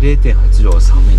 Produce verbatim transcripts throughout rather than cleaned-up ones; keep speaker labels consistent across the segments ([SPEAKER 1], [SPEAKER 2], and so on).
[SPEAKER 1] れいてんはちどは寒いね。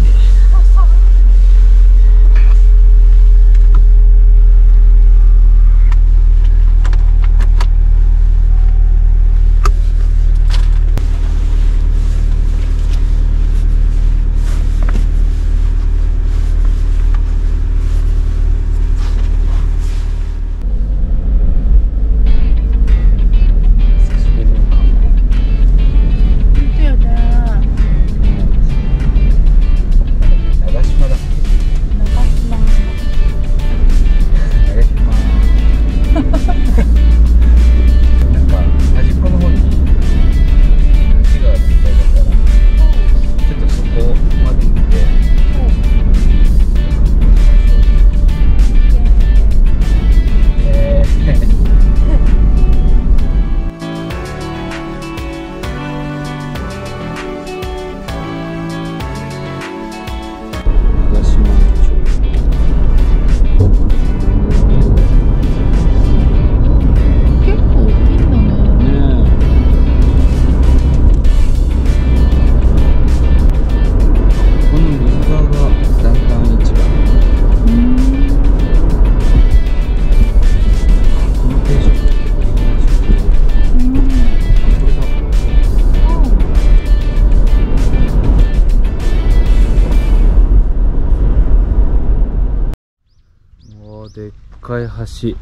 [SPEAKER 1] でっかい橋、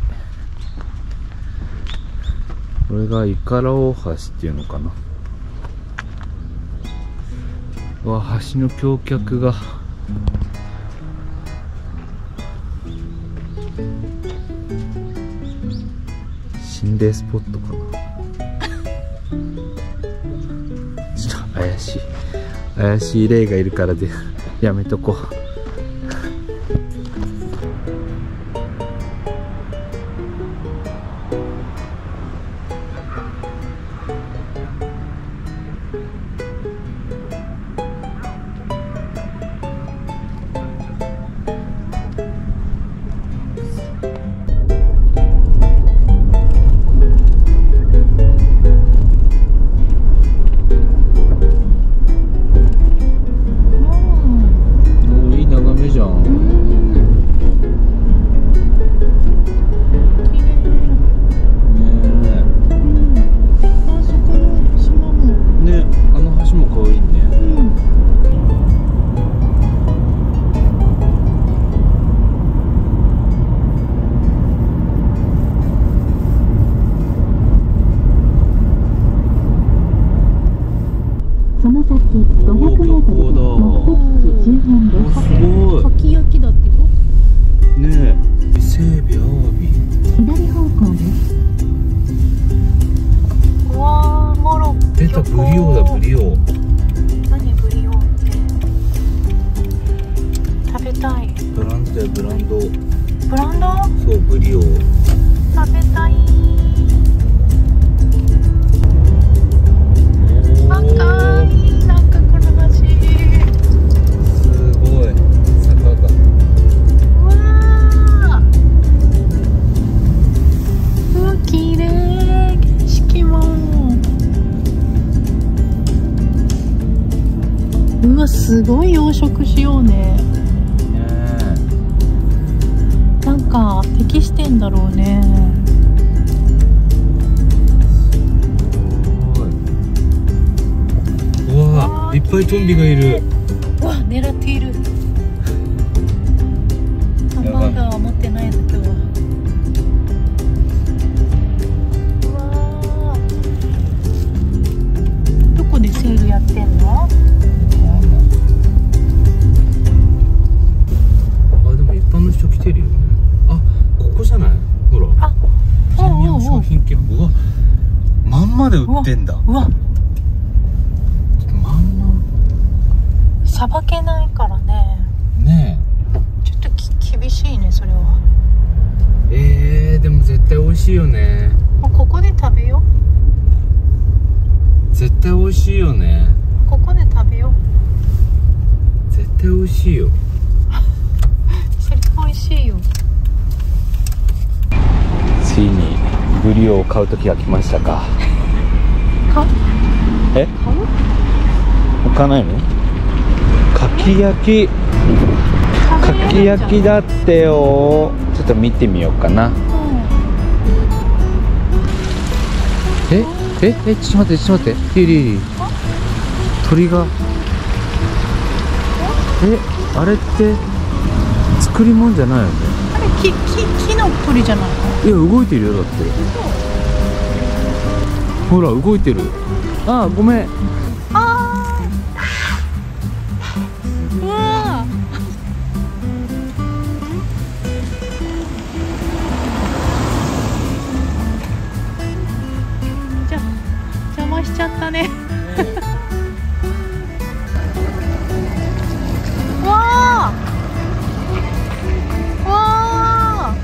[SPEAKER 1] これが井原大橋っていうのかな。うわ、橋の橋脚が心霊スポットかな。ちょっと怪しい怪しい霊がいるからでやめとこう。
[SPEAKER 2] すごい養殖しようね。なんか適してんだろうね。
[SPEAKER 1] うわー、いっぱいトンビがいる。
[SPEAKER 2] うわ、狙っている。ハンバーガーは持ってないんだ今日は。うわー、どこでセールやってんの？
[SPEAKER 1] 来てるよね。あ、ここじゃない？ほら。あ、プレミアム商品券。うわ、まんまで売ってんだ。
[SPEAKER 2] うわ、
[SPEAKER 1] まんま。
[SPEAKER 2] さばけないからね。
[SPEAKER 1] ね
[SPEAKER 2] え。ちょっとき厳しいね、それは。
[SPEAKER 1] えー、でも絶対美味しいよね。
[SPEAKER 2] もうここで食べよ
[SPEAKER 1] う。絶対美味しいよね。
[SPEAKER 2] ここで食べよ
[SPEAKER 1] う。絶対美味しいよ。
[SPEAKER 2] 美味しいよ。
[SPEAKER 1] ついにブリオを買う時が来ましたか。
[SPEAKER 2] 買う？
[SPEAKER 1] え？
[SPEAKER 2] 買う？
[SPEAKER 1] 買わないの？ かき焼きかき焼きだってよ。ちょっと見てみようかな。えええちょっと待ってちょっと待って。リリリリ鳥がえあれって作り物じゃないよね。
[SPEAKER 2] あれ木木木の鳥じゃないの？
[SPEAKER 1] いや動いてるよだって。ほら動いてる。あーごめん。
[SPEAKER 2] あーうわじゃ邪魔しちゃったね。わあわあ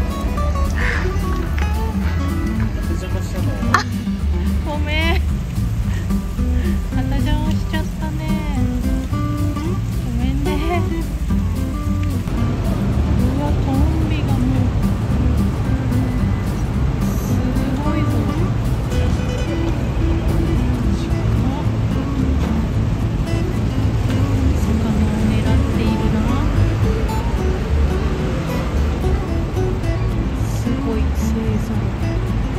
[SPEAKER 2] ごめん。また邪魔しちゃったね。ごめんね。うわ、トンビがもうすごいぞ。魚を狙っているな。すごい勢ぞろい。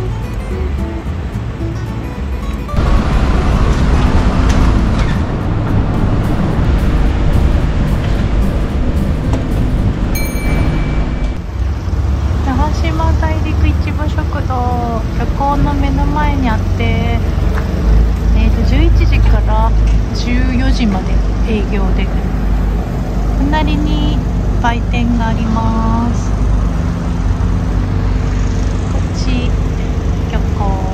[SPEAKER 2] 長島大陸市場食堂、漁港の目の前にあって、えー、とじゅういちじからじゅうよじまで営業で、隣に売店があります。こっち漁港。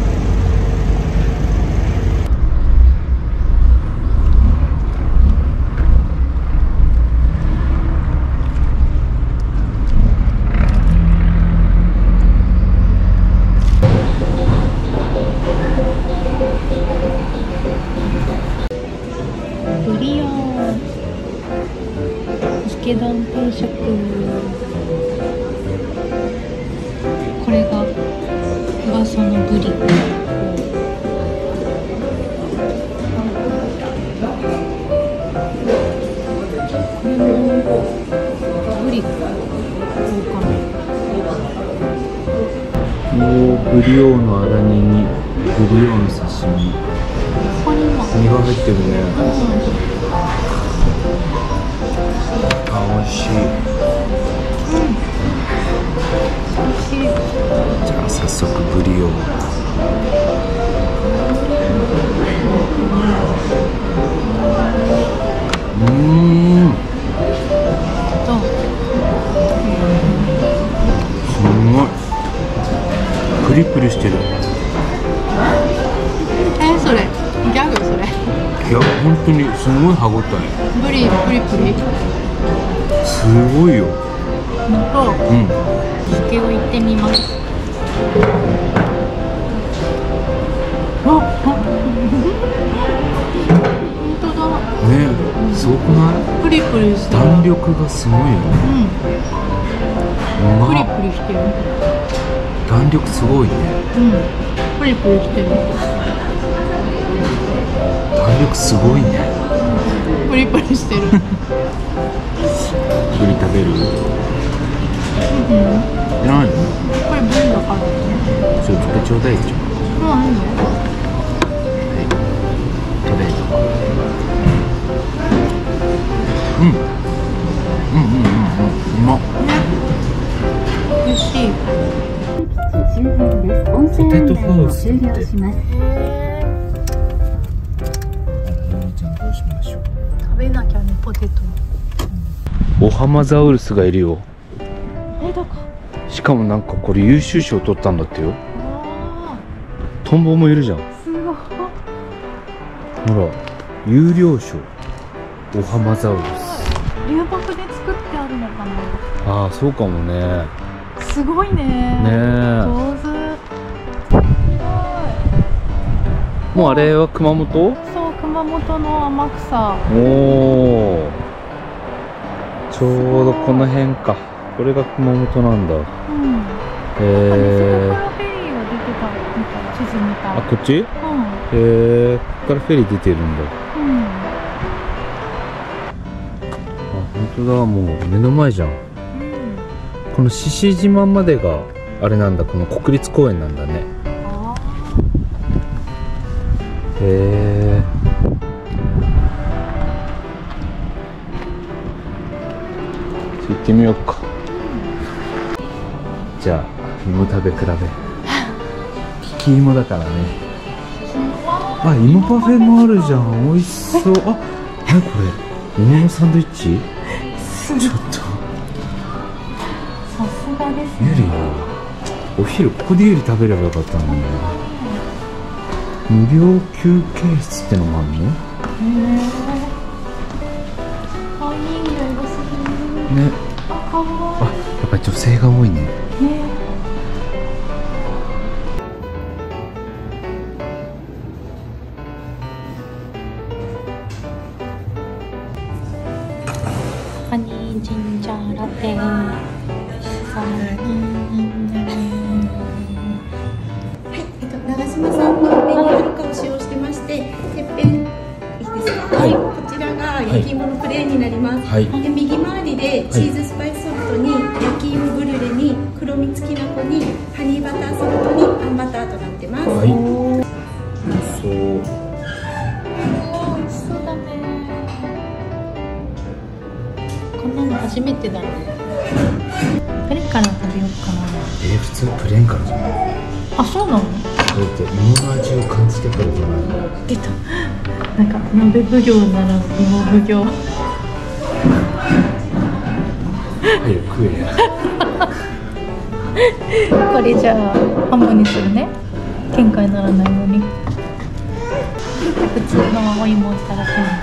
[SPEAKER 2] ブリオン池丼定食。これが噂のブリ。これもブリ豪華め。
[SPEAKER 1] もうブリオーのあら煮にブリオーの刺身。
[SPEAKER 2] ここにも
[SPEAKER 1] 身が入ってるね。
[SPEAKER 2] うん
[SPEAKER 1] あ、美味しい。
[SPEAKER 2] 美味しい。
[SPEAKER 1] じゃあ早速ブリオー。うーん。
[SPEAKER 2] どう？
[SPEAKER 1] すごい。プリプリしてる。
[SPEAKER 2] え、それギャグそれ。
[SPEAKER 1] いや本当にすごい歯ごたえ。
[SPEAKER 2] ブリプリプリ。
[SPEAKER 1] すごいよ。
[SPEAKER 2] ほんと。
[SPEAKER 1] うん。
[SPEAKER 2] 竹を行ってみます。あ、あ、本当だ。
[SPEAKER 1] ねえ、すごくない？
[SPEAKER 2] プリプリしてる。
[SPEAKER 1] 弾力がすごいよね。
[SPEAKER 2] うん。
[SPEAKER 1] うまっ。
[SPEAKER 2] プリプリしてる。
[SPEAKER 1] 弾力すごいね。
[SPEAKER 2] うん。プリプリしてる。
[SPEAKER 1] 弾力すごいね。
[SPEAKER 2] プリプリしてる。
[SPEAKER 1] ブリ食べる？
[SPEAKER 2] うん。
[SPEAKER 1] いらないの？
[SPEAKER 2] これブリだからね。
[SPEAKER 1] ちょっとちょうだいじゃん。
[SPEAKER 2] もういいね。
[SPEAKER 1] 食べる。うん。うんうんうんうん。うまっ。
[SPEAKER 2] 美味しい。
[SPEAKER 1] ポテトハウスって。
[SPEAKER 2] へえ。
[SPEAKER 1] ちゃんどうしましょう。
[SPEAKER 2] 食べなきゃね、ポテト。
[SPEAKER 1] オハマザウルスがいるよ。
[SPEAKER 2] え、どこ？
[SPEAKER 1] しかもなんかこれ優秀賞取ったんだってよ。
[SPEAKER 2] あ
[SPEAKER 1] トンボもいるじゃん。
[SPEAKER 2] あ、すごい。
[SPEAKER 1] ほら、有料賞。オハマザウルス。
[SPEAKER 2] 流木で作ってあるのかな。
[SPEAKER 1] ああ、そうかもね。
[SPEAKER 2] すごいね。
[SPEAKER 1] ねえ。
[SPEAKER 2] 上手。
[SPEAKER 1] もうあれは熊本？
[SPEAKER 2] そう、熊本の天草。
[SPEAKER 1] おお。ちょうどこの辺か。これが熊本なんだ。
[SPEAKER 2] うん。
[SPEAKER 1] へ
[SPEAKER 2] そ
[SPEAKER 1] え。
[SPEAKER 2] こからフェリーが出てたみたい、地図見た。
[SPEAKER 1] あ、こっち？へ
[SPEAKER 2] うん。
[SPEAKER 1] え。ここからフェリー出てるんだ。
[SPEAKER 2] うん。
[SPEAKER 1] 本当だ、もう目の前じゃん。この獅子島までがあれなんだ、この国立公園なんだね。へえ。行ってみようか。じゃあ芋食べ比べ。利き芋だからね。あ、芋パフェもあるじゃん。美味しそう。あ、何これ、芋のサンドイッチ。ちょっと
[SPEAKER 2] さすがですね。
[SPEAKER 1] ゆり、お昼ここでゆり食べればよかったのに。無料休憩室ってのもあるの？へえ。
[SPEAKER 2] あ、いい匂いがする
[SPEAKER 1] ね。
[SPEAKER 2] あ、かわいい。
[SPEAKER 1] あ、やっぱり女性が多いね。
[SPEAKER 2] ね。ハニージンジャーラテ。さあ、
[SPEAKER 3] 長島さんの紅はるかを使用してまして、てっぺんいいですか、はい、こちらが焼き芋のプレーンになります、はい、で右回りでチーズスパイスソフトに焼き芋ブリュレに黒蜜きな粉にハニーバターソフトにあんバターとなってます。はい、
[SPEAKER 1] 美味しそう。
[SPEAKER 2] 美味しそうだね。こんなの初めてだね。プレーンから食べようかな。
[SPEAKER 1] えー、普通プレーンからじゃない？
[SPEAKER 2] あ、そうなの？
[SPEAKER 1] それって芋の味を感じてからじゃないの？
[SPEAKER 2] 出た。なんか鍋奉行なら芋奉行。
[SPEAKER 1] 早く食えや。
[SPEAKER 2] これじゃあ半分にするね。喧嘩にならないように。普通のお芋をいただきます。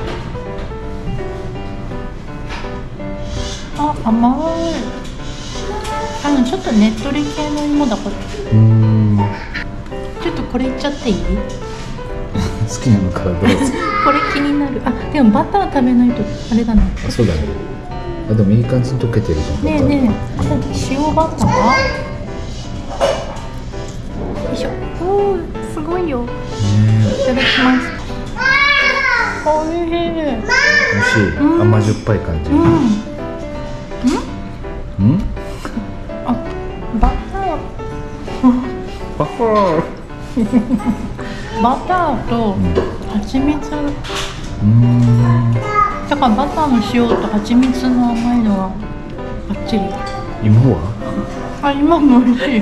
[SPEAKER 2] あ、甘い。あのちょっとねっとり系の芋だこれ。
[SPEAKER 1] うーん。
[SPEAKER 2] ちょっとこれいっちゃっていい？
[SPEAKER 1] 好きなのからどうぞ。
[SPEAKER 2] これ気になる。あ、でもバター食べないとあれだな。
[SPEAKER 1] あ、そうだね。あ、でもいい感じに溶けてるじゃん。
[SPEAKER 2] ねえねえ、塩バター。よいしょ。おー、すごいよ。
[SPEAKER 1] ね
[SPEAKER 2] いただきます。おいしい。
[SPEAKER 1] 美味しい。
[SPEAKER 2] うん、
[SPEAKER 1] 甘じょっぱい感じ。
[SPEAKER 2] うん。うん？
[SPEAKER 1] うん？
[SPEAKER 2] あ、バター。
[SPEAKER 1] バター。
[SPEAKER 2] バターと蜂蜜。
[SPEAKER 1] うーん。
[SPEAKER 2] だからバターの塩と蜂蜜の甘いのはバッチリ。
[SPEAKER 1] 芋は？
[SPEAKER 2] あ、今も美味しい。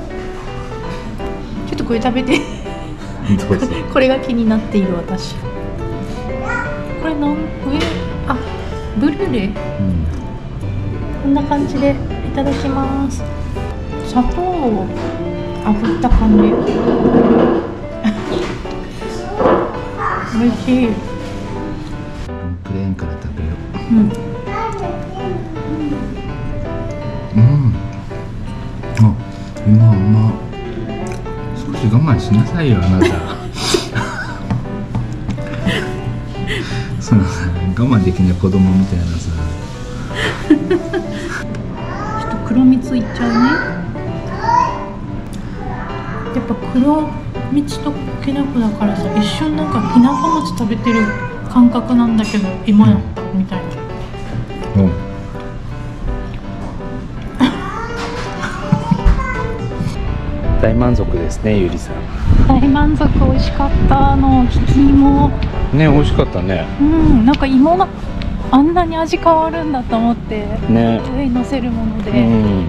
[SPEAKER 2] ちょっとこれ食べて。
[SPEAKER 1] どうぞ。
[SPEAKER 2] これが気になっている私。これなん上、あ、ブリュレ。
[SPEAKER 1] うん。
[SPEAKER 2] こんな感じでいただきます。砂糖を炙った感じ。美味しい。
[SPEAKER 1] プレーンから食べよう。
[SPEAKER 2] うん。
[SPEAKER 1] うん。あ、今うま。少し我慢しなさいよ、あなた。そのさ、我慢できない子供みたいなさ。
[SPEAKER 2] ちょっと黒蜜いっちゃうね。やっぱ黒蜜ときな粉だからさ、一瞬なんか田舎餅食べてる感覚なんだけど今やったみたいな。
[SPEAKER 1] うん。大満足ですね、ゆりさん。
[SPEAKER 2] 大満足。美味しかった。あのひき芋
[SPEAKER 1] ね、美味しかったね。
[SPEAKER 2] うん、なんか芋があんなに味変わるんだと思って
[SPEAKER 1] ね、
[SPEAKER 2] 上に乗せるもので、
[SPEAKER 1] うん、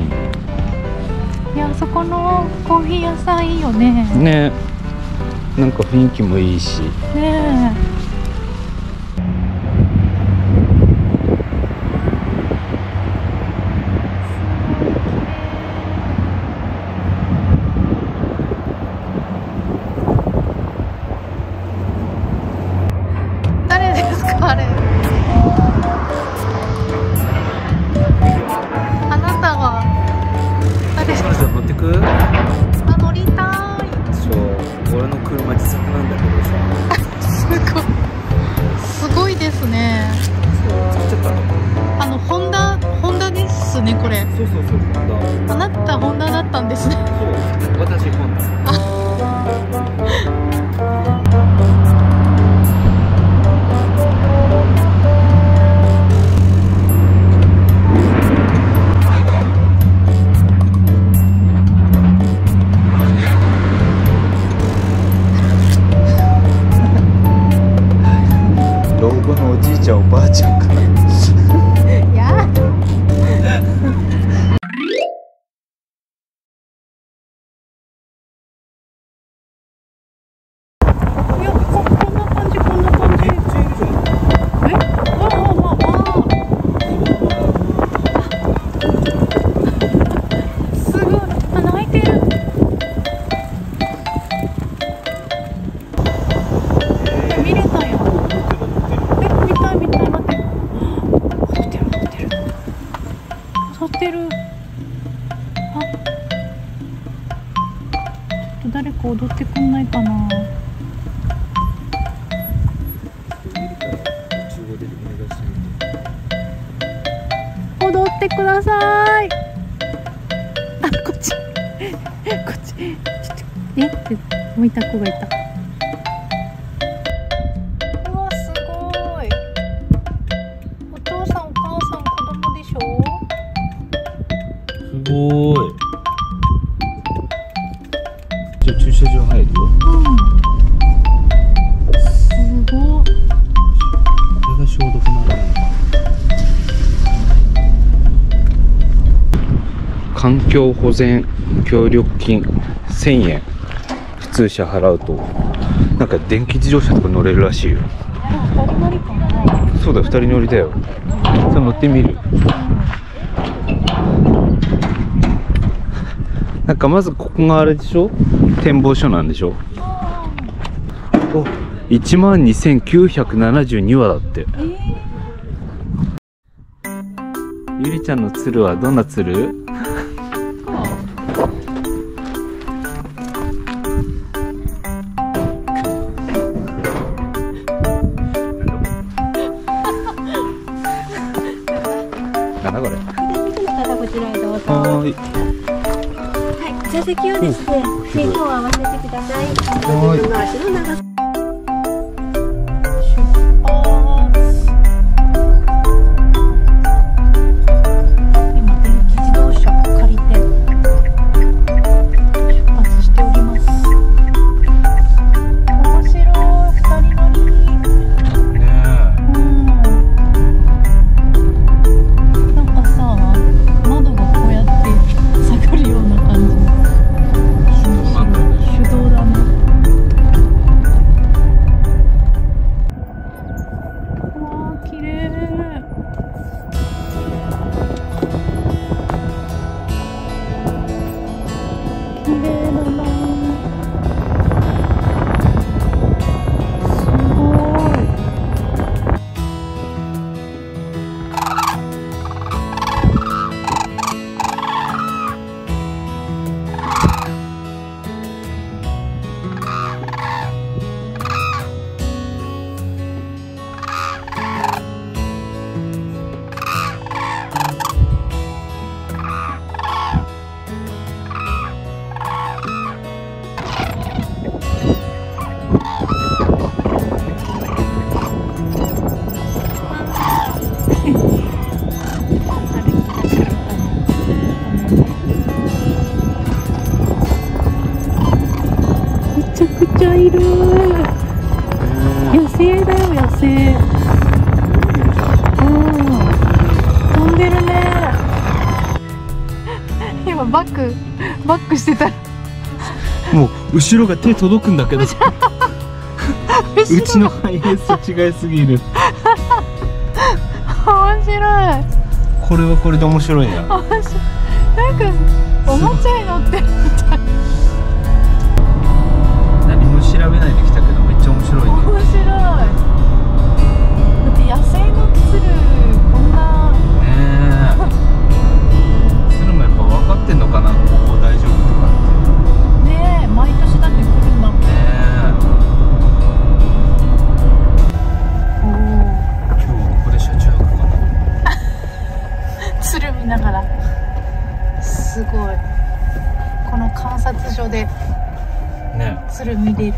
[SPEAKER 2] いや、そこのコーヒー屋さんいいよね。
[SPEAKER 1] ね、なんか雰囲気もいいし
[SPEAKER 2] ねえ。誰ですかあれ。あなたは誰ですか。
[SPEAKER 1] 乗ってく？
[SPEAKER 2] あ、乗りたい。
[SPEAKER 1] そう、俺の車自作なんだけどさ。
[SPEAKER 2] すごい。すごいですね。
[SPEAKER 1] そう、使っちゃったの。
[SPEAKER 2] あのホンダ、ホンダですねこれ。
[SPEAKER 1] そうそうそう、ホンダ。
[SPEAKER 2] あなたホンダだったんですね。
[SPEAKER 1] そう、私ホンダ。
[SPEAKER 2] 踊ってくんないかな。踊ってください。あ、こっちこっち。ちょっとえって向いた子がいた。うわ、すごい。お父さんお母さん子供でしょ。
[SPEAKER 1] すごい。じゃあ駐車場入るよ。
[SPEAKER 2] うん。すごい。
[SPEAKER 1] これが消毒なのかな。環境保全協力金せんえん普通車払うとなんか電気自動車とか乗れるらしいよ。
[SPEAKER 2] 二人乗りかな。
[SPEAKER 1] そうだ、ふたり乗りだよ。さあ乗ってみる。なんかまずここがあれでしょ、展望所なんでしょ。お、いちまんにせんきゅうひゃくななじゅうにわだって。ゆりちゃんの鶴はどんな鶴？なんだこれ。
[SPEAKER 3] こちらへどうぞ。
[SPEAKER 1] はーい。
[SPEAKER 3] はい、座席をですね、手を合わせてください。
[SPEAKER 1] はい。
[SPEAKER 3] 自分の足の長さ。
[SPEAKER 2] 今電気自動車借りて出発しております。面白い、二人乗り。
[SPEAKER 1] ねえ。
[SPEAKER 2] うん。なんかさ、窓がこうやって下がるような感じ。手動だね。うわー、綺麗。綺麗だな。すごい。めちゃくちゃいる。野生だよ、野生。うん、飛んでるね。今バックバックしてたら
[SPEAKER 1] もう後ろが手届くんだけどうちのハイエースと違いすぎる。
[SPEAKER 2] 面白い。
[SPEAKER 1] これはこれで面白いな。
[SPEAKER 2] 面白い。なんかおもちゃに乗ってるみたい。
[SPEAKER 1] 何も調べないで来たけどめっちゃ面白いね。
[SPEAKER 2] 面白い。だって野生の鶴こんな
[SPEAKER 1] ねえ。鶴もやっぱ分かってんのかな、ここ大丈夫とかって。
[SPEAKER 2] ねえ、毎年だって来るんだもん。
[SPEAKER 1] ねえ。
[SPEAKER 2] おお。
[SPEAKER 1] 今日はここで車中泊かな。
[SPEAKER 2] 鶴見ながら。すごい。この観察所で
[SPEAKER 1] ね。
[SPEAKER 2] 鶴見れるって。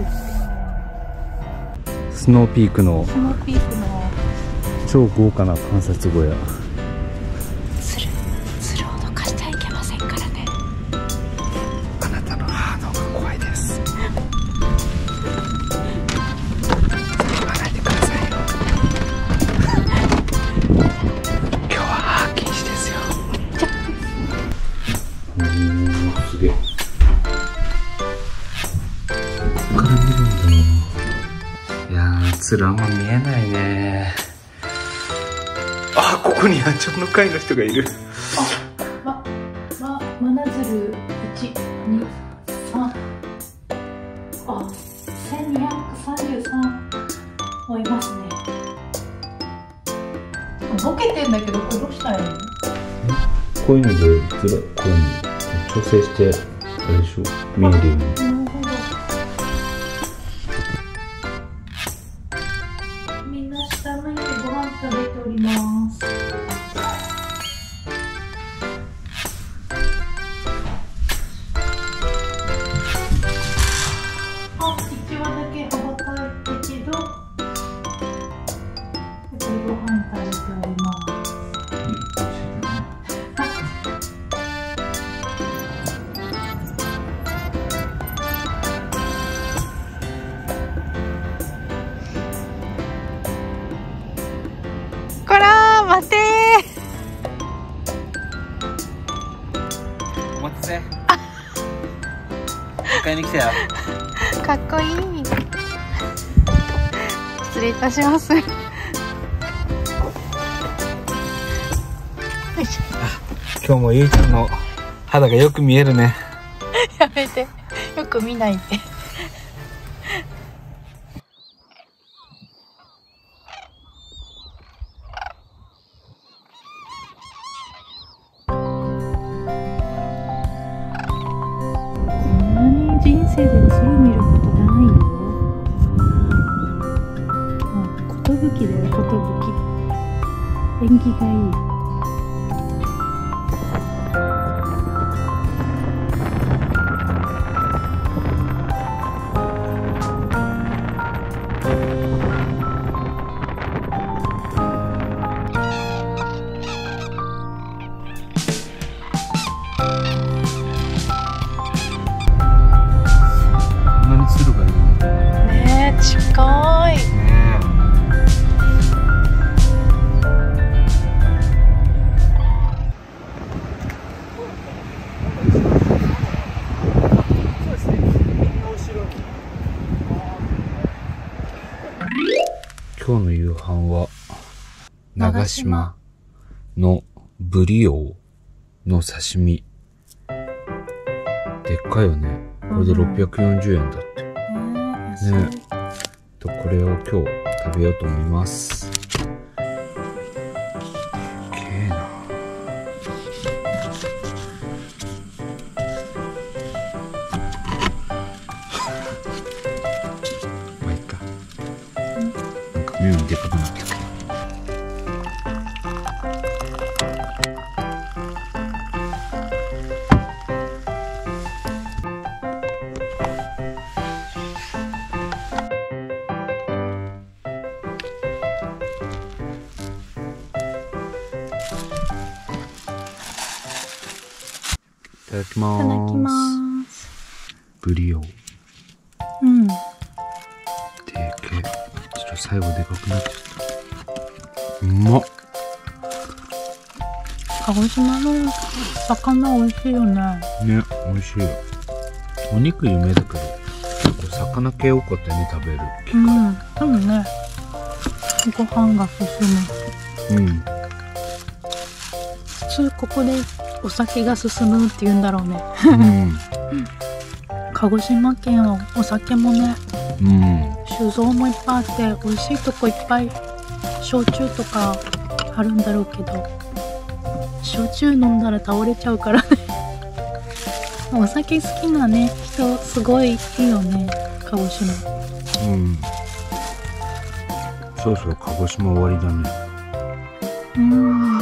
[SPEAKER 1] スノーピークの
[SPEAKER 2] スノーピークの
[SPEAKER 1] 超豪華な観察小屋。
[SPEAKER 2] 鶴鶴を抜かしてはいけませんからね。
[SPEAKER 1] あなたの母の方が怖いです。言わないでくださいよ。今日は母禁止ですよ。うーん、すげえ。ここから見るんだ。いやー、鶴あんま見えないね。あ、ここに野鳥の会の人がいる。
[SPEAKER 2] ま、ま、まな鶴いち、に、さん。あ、せんにひゃくさんじゅうさんもいますね。ボケてんだけど、これどうしたらいいの？
[SPEAKER 1] こういうのでずらこういうの調整してあれでしょ、見えるように。
[SPEAKER 2] なるほど。 だけ羽ばたいたけど、やっぱりご飯食べております。こらー、待て
[SPEAKER 1] お待たせ。迎えに来たよ。
[SPEAKER 2] ー、かっこいい。失礼いたします。よいし
[SPEAKER 1] ょ。今日もゆいちゃんの肌がよく見えるね。
[SPEAKER 2] やめて、よく見ないで。人生で次見ることないよ。寿だよ、寿。縁起がいい。近い。
[SPEAKER 1] 今日の夕飯は長島のブリオの刺身。でっかいよね。これでろっぴゃくよんじゅうえんだって。ね。とこれを今日食べようと思います。けえな。まあいいか。なんか妙にでかくなってきた。いただきまーす。
[SPEAKER 2] いただきます。
[SPEAKER 1] ブリオ。
[SPEAKER 2] うん。
[SPEAKER 1] でけえ。ちょっと最後でかくなっちゃった。うまっ。
[SPEAKER 2] 鹿児島の魚美味しいよね。
[SPEAKER 1] ね、美味しいよ。お肉有名だけど、結構魚系多かったよね、食べる機会。
[SPEAKER 2] うん。でもね、ご飯が進む。
[SPEAKER 1] うん。
[SPEAKER 2] 普通ここでお酒が進むって言うんだろうね。
[SPEAKER 1] うん。
[SPEAKER 2] 鹿児島県はお酒もね、
[SPEAKER 1] うん。
[SPEAKER 2] 酒造もいっぱいあって美味しいとこいっぱい、焼酎とかあるんだろうけど、焼酎飲んだら倒れちゃうからね。お酒好きなね人すごいいいよね、鹿児島。
[SPEAKER 1] うん。そろそろ鹿児島終わりだね。
[SPEAKER 2] うーん。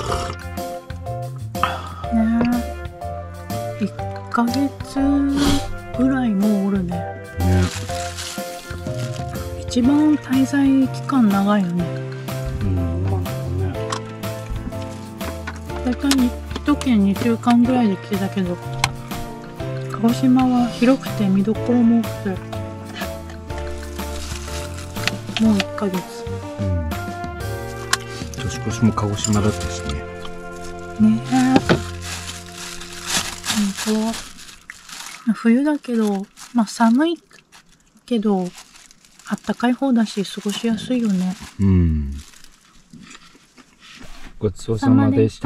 [SPEAKER 2] ねえ、いっかげつぐらいもうおるね。
[SPEAKER 1] ね。
[SPEAKER 2] 一番滞在期間長いよね。
[SPEAKER 1] うん、なんだろうね。
[SPEAKER 2] だいたい一県にしゅうかんぐらいで来てたけど、鹿児島は広くて見どころも多くて、もういっかげつ。
[SPEAKER 1] うん。年越しも鹿児島だったしね。
[SPEAKER 2] ねえ。ほんと。冬だけど、まあ寒いけど、あったかい方だし、過ごしやすいよね。
[SPEAKER 1] うん。ごちそうさまでした。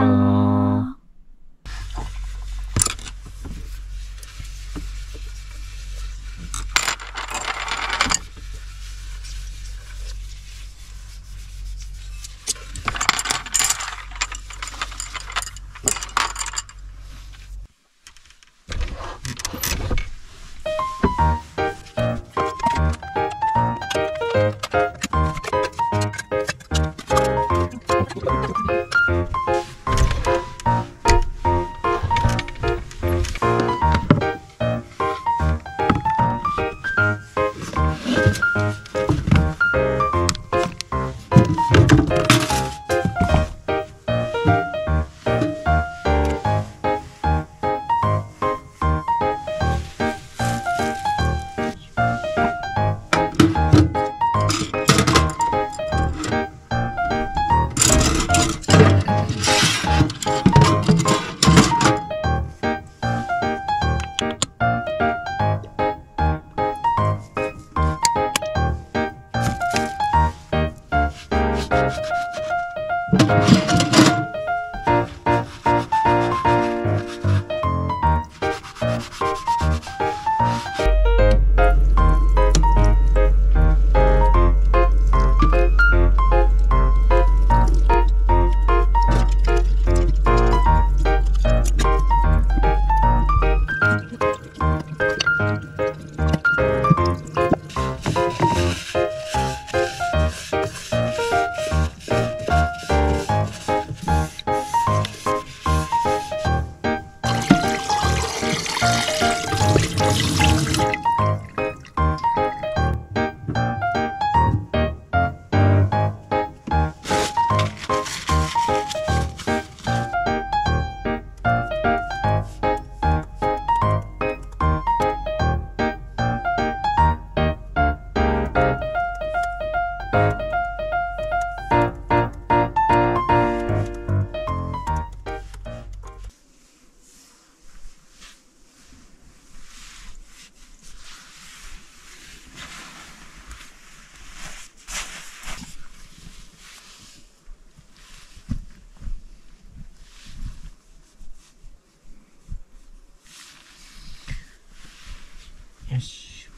[SPEAKER 1] よし。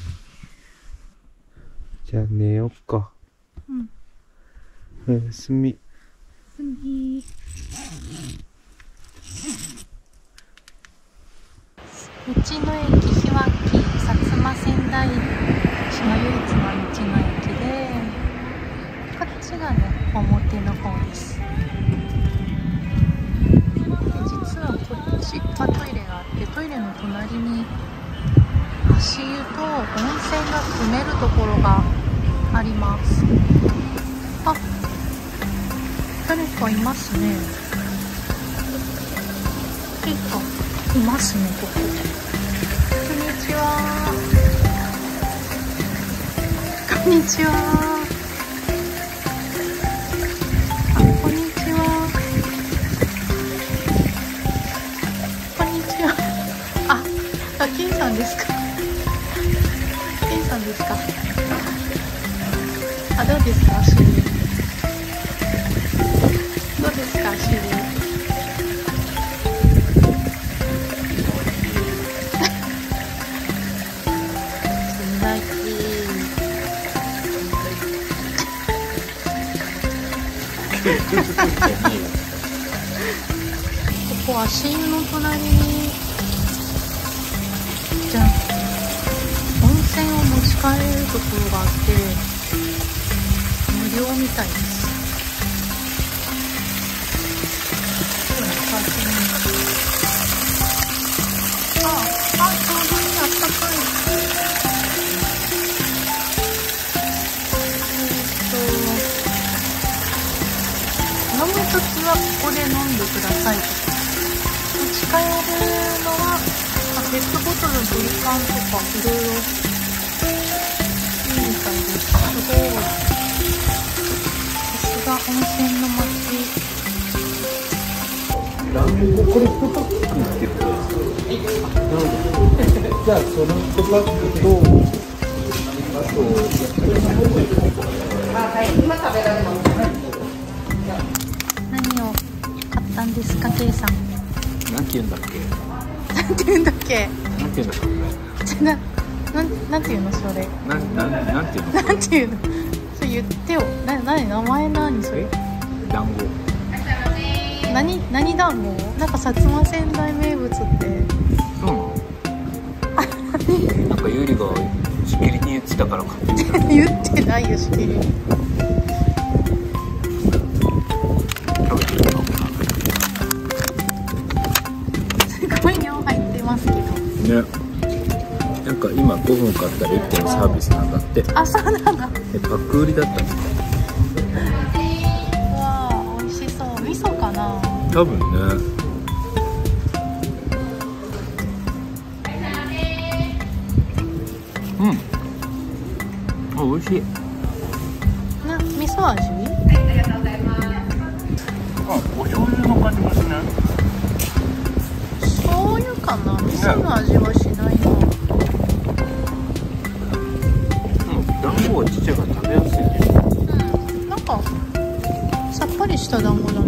[SPEAKER 1] じゃあ寝よっか。
[SPEAKER 2] うん。
[SPEAKER 1] おやすみ。
[SPEAKER 2] おやすみ。道の駅日脇薩摩川内市の唯一の道の駅で、こっちがね表の方です。で実はこっちはトイレがあって、トイレの隣に足湯と温泉が汲めるところがあります。あ、誰かいますね。誰かいますね、ここ。こんにちは。こんにちは。あ、こんにちは。こんにちは。あ、あ、ケンさんですか。ケンさんですか。あ、どうですか、足湯。どうですか、足湯。ここ足湯の隣にじゃあ温泉を持ち帰れるところがあって無料みたいです。ああ、ちょうどいい、あったかい。飲むときはここで飲んでください。持ち帰るのはペットボトル、ドリカンとかいろいろいいみたいです。すごい。さすが温泉の街。
[SPEAKER 1] これいちパックってことですか？なるほど。じゃあそのいちパックとあとあ、はい、今食べられます。
[SPEAKER 2] 何を買ったんですか、ケイさん。
[SPEAKER 1] なんて言うんだっけ。
[SPEAKER 2] なんて言うんだっけ。
[SPEAKER 1] なんて言うんだっけ。
[SPEAKER 2] じゃな、なん、なんて言うのそれ。
[SPEAKER 1] なん、なん、なんて言うの。
[SPEAKER 2] なんて言うの。それ言ってよ。な、なに名前なにそれ。
[SPEAKER 1] 団子。
[SPEAKER 2] 何、何団子。なんか薩摩川内名物って。
[SPEAKER 1] そうなの。なんかゆりがしきりに言ってたから買ってみた。
[SPEAKER 2] 言ってないよ、しきりに。
[SPEAKER 1] 食べてみようかな。
[SPEAKER 2] すごい量入ってますけど。
[SPEAKER 1] ね。なんか今ごほん買ったらいってんサービスなんだって。
[SPEAKER 2] あ、そうなんだ。
[SPEAKER 1] でパック売りだったの。
[SPEAKER 2] うわー、美味しそう。味噌かな。
[SPEAKER 1] 多分ね。うん。あ、美味しい。
[SPEAKER 2] な、味噌味？
[SPEAKER 1] あ、お醤油の感じもしない？
[SPEAKER 2] 醤油かな。味噌の味はしないな。
[SPEAKER 1] うん、団子はちっちゃいから食べやすいね。
[SPEAKER 2] うん、なんかさっぱりした団子だね。